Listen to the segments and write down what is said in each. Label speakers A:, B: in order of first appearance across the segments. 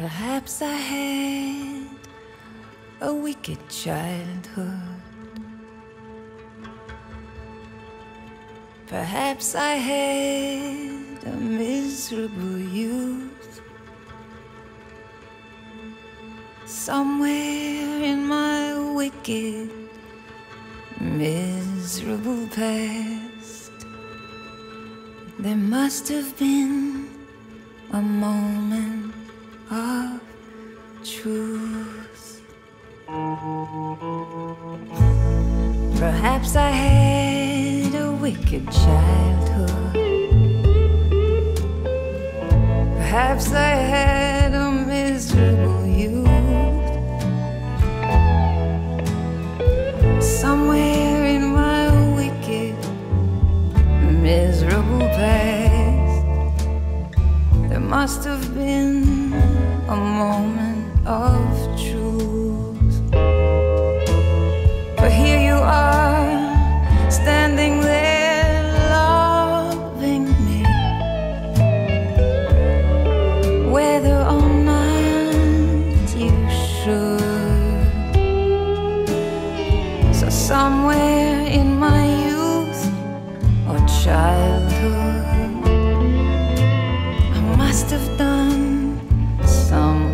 A: Perhaps I had a wicked childhood. Perhaps I had a miserable youth. Somewhere in my wicked, miserable past, there must have been a moment of truth. Perhaps I had a wicked childhood. Perhaps I had a miserable youth. Somewhere in my wicked, miserable past, there must have been a moment of truth. But here you are, standing there, loving me, whether or not you should. So somewhere in my youth or childhood, I must have done something.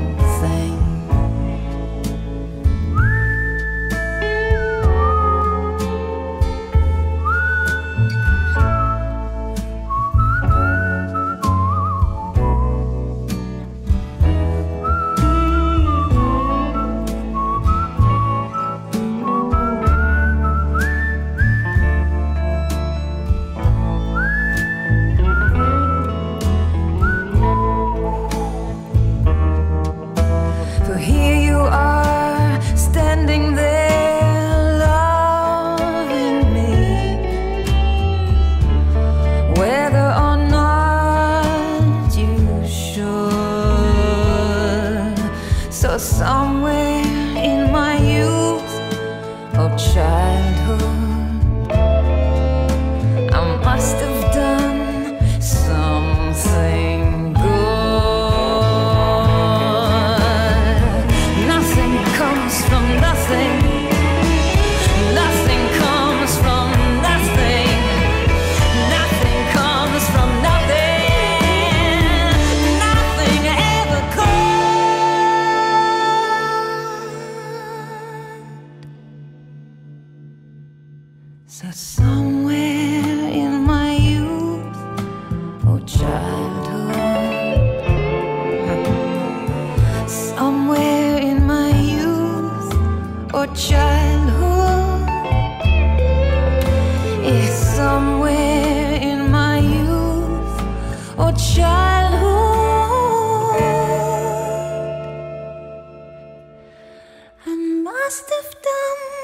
A: Somewhere in my youth or childhood, I must have done something good. Nothing comes from nothing. Nothing comes from nothing. Nothing comes from nothing. Nothing ever comes. So somewhere in my youth or childhood, somewhere in my youth or childhood, yeah, somewhere in my youth or childhood, I must have done